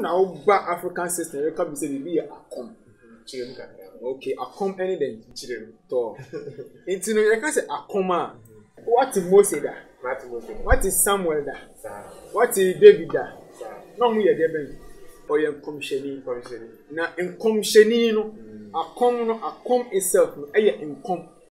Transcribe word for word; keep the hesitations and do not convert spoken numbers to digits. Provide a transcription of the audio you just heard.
na oba African system we can be say be Akɔm. Chirem ka. Okay, Akɔm any then chirem to. Nti no you can say Akɔm a what is Moses da? What is Samuel da? What is David da? No mu ye de ben. Oye nkomsheni nkomsheni. Na nkomsheni no Akɔm no Akɔm itself no eye nkom.